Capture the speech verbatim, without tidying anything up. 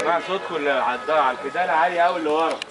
جماعه صوتكم اللي على البدايه عالي قوي اللي ورا.